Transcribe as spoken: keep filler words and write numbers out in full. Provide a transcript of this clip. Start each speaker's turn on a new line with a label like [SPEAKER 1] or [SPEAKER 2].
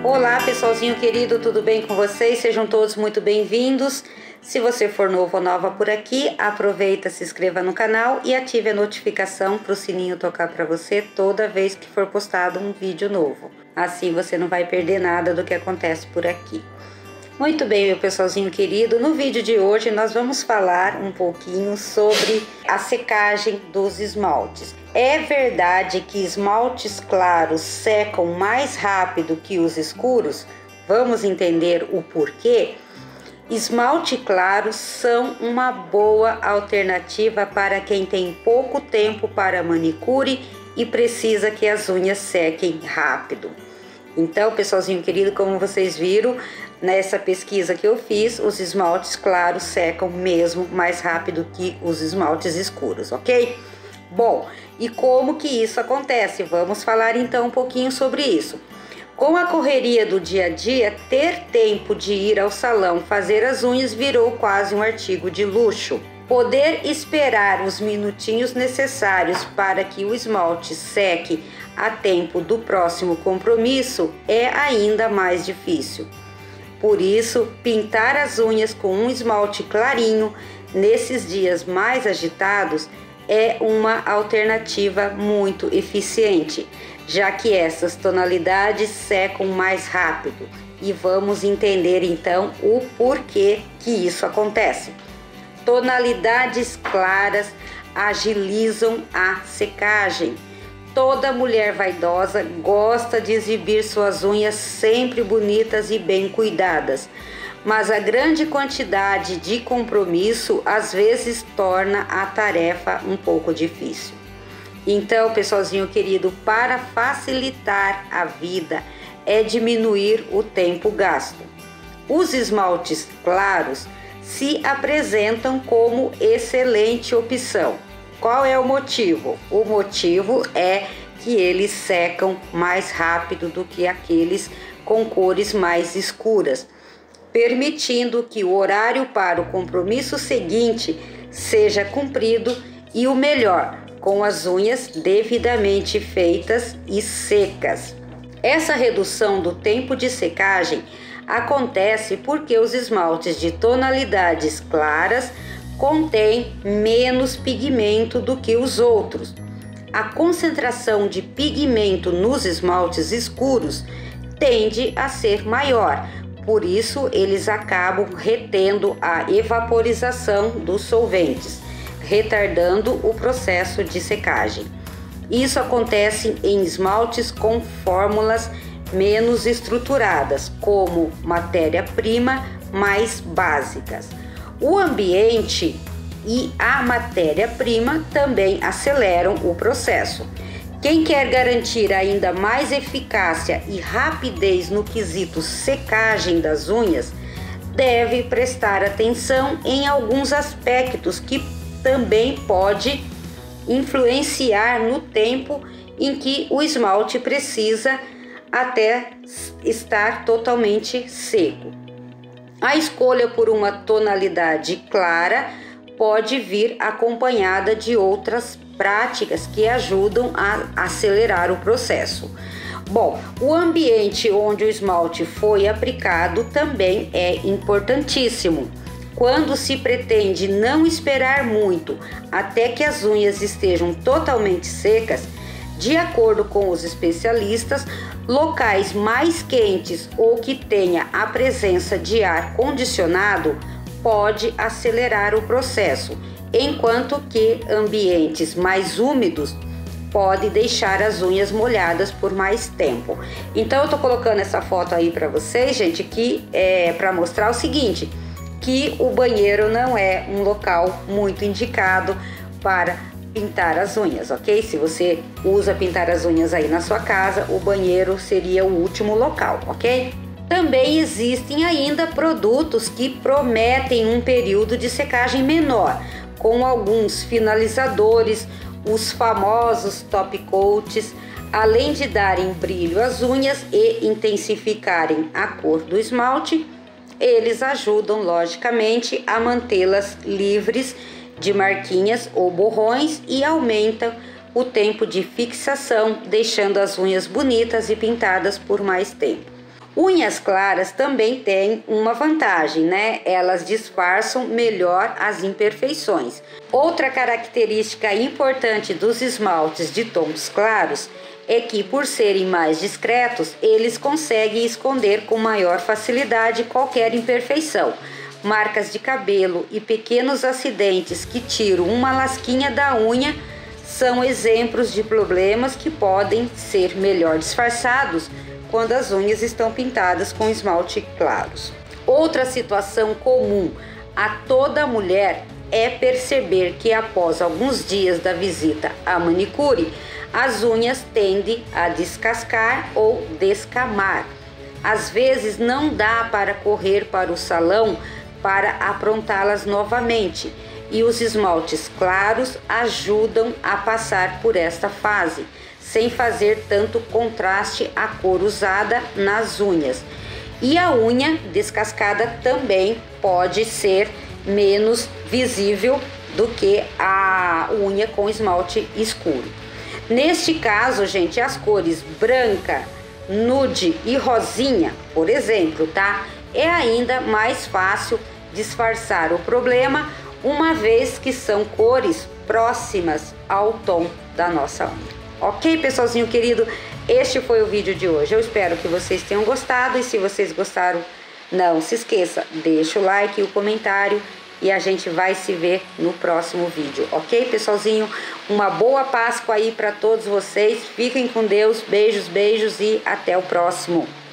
[SPEAKER 1] Olá pessoalzinho querido, tudo bem com vocês? Sejam todos muito bem-vindos. Se você for novo ou nova por aqui, aproveita, se inscreva no canal e ative a notificação para o sininho tocar para você toda vez que for postado um vídeo novo. Assim você não vai perder nada do que acontece por aqui. Muito bem, meu pessoalzinho querido, no vídeo de hoje nós vamos falar um pouquinho sobre a secagem dos esmaltes. É verdade que esmaltes claros secam mais rápido que os escuros? Vamos entender o porquê? Esmalte claro são uma boa alternativa para quem tem pouco tempo para manicure e precisa que as unhas sequem rápido. Então, pessoalzinho querido, como vocês viram, nessa pesquisa que eu fiz, os esmaltes claros secam mesmo mais rápido que os esmaltes escuros, ok? Bom, e como que isso acontece? Vamos falar então um pouquinho sobre isso. Com a correria do dia a dia, ter tempo de ir ao salão fazer as unhas virou quase um artigo de luxo. Poder esperar os minutinhos necessários para que o esmalte seque a tempo do próximo compromisso é ainda mais difícil. Por isso, pintar as unhas com um esmalte clarinho nesses dias mais agitados é uma alternativa muito eficiente, já que essas tonalidades secam mais rápido. E vamos entender então o porquê que isso acontece. Tonalidades claras agilizam a secagem. Toda mulher vaidosa gosta de exibir suas unhas sempre bonitas e bem cuidadas, mas a grande quantidade de compromisso às vezes torna a tarefa um pouco difícil. Então, pessoalzinho querido, para facilitar a vida é diminuir o tempo gasto. Os esmaltes claros se apresentam como excelente opção. Qual é o motivo? O motivo é que eles secam mais rápido do que aqueles com cores mais escuras, permitindo que o horário para o compromisso seguinte seja cumprido e o melhor, com as unhas devidamente feitas e secas. Essa redução do tempo de secagem acontece porque os esmaltes de tonalidades claras contém menos pigmento do que os outros. A concentração de pigmento nos esmaltes escuros tende a ser maior, por isso eles acabam retendo a evaporização dos solventes, retardando o processo de secagem. Isso acontece em esmaltes com fórmulas menos estruturadas, como matéria-prima mais básicas. O ambiente e a matéria-prima também aceleram o processo. Quem quer garantir ainda mais eficácia e rapidez no quesito secagem das unhas, deve prestar atenção em alguns aspectos que também pode influenciar no tempo em que o esmalte precisa até estar totalmente seco. A escolha por uma tonalidade clara pode vir acompanhada de outras práticas que ajudam a acelerar o processo. Bom, o ambiente onde o esmalte foi aplicado também é importantíssimo. Quando se pretende não esperar muito até que as unhas estejam totalmente secas, de acordo com os especialistas, locais mais quentes ou que tenha a presença de ar condicionado pode acelerar o processo, enquanto que ambientes mais úmidos pode deixar as unhas molhadas por mais tempo. Então eu tô colocando essa foto aí para vocês, gente, que é para mostrar o seguinte, que o banheiro não é um local muito indicado para pintar as unhas, ok? Se você usa pintar as unhas aí na sua casa, o banheiro seria o último local, ok? Também existem ainda produtos que prometem um período de secagem menor, com alguns finalizadores, os famosos top coats, além de darem brilho às unhas e intensificarem a cor do esmalte, eles ajudam logicamente a mantê-las livres de marquinhas ou borrões e aumentam o tempo de fixação, deixando as unhas bonitas e pintadas por mais tempo. Unhas claras também têm uma vantagem, né? Elas disfarçam melhor as imperfeições. Outra característica importante dos esmaltes de tons claros é que, por serem mais discretos, eles conseguem esconder com maior facilidade qualquer imperfeição. Marcas de cabelo e pequenos acidentes que tiram uma lasquinha da unha são exemplos de problemas que podem ser melhor disfarçados quando as unhas estão pintadas com esmalte claros. Outra situação comum a toda mulher é perceber que após alguns dias da visita à manicure, as unhas tendem a descascar ou descamar. Às vezes não dá para correr para o salão para aprontá-las novamente, e os esmaltes claros ajudam a passar por esta fase, sem fazer tanto contraste à cor usada nas unhas. E a unha descascada também pode ser menos visível do que a unha com esmalte escuro. Neste caso, gente, as cores branca, nude e rosinha, por exemplo, tá? É ainda mais fácil disfarçar o problema, uma vez que são cores próximas ao tom da nossa unha. Ok, pessoalzinho querido? Este foi o vídeo de hoje. Eu espero que vocês tenham gostado, e se vocês gostaram, não se esqueça, deixa o like e o comentário, e a gente vai se ver no próximo vídeo, ok, pessoalzinho? Uma boa Páscoa aí para todos vocês, fiquem com Deus, beijos, beijos e até o próximo.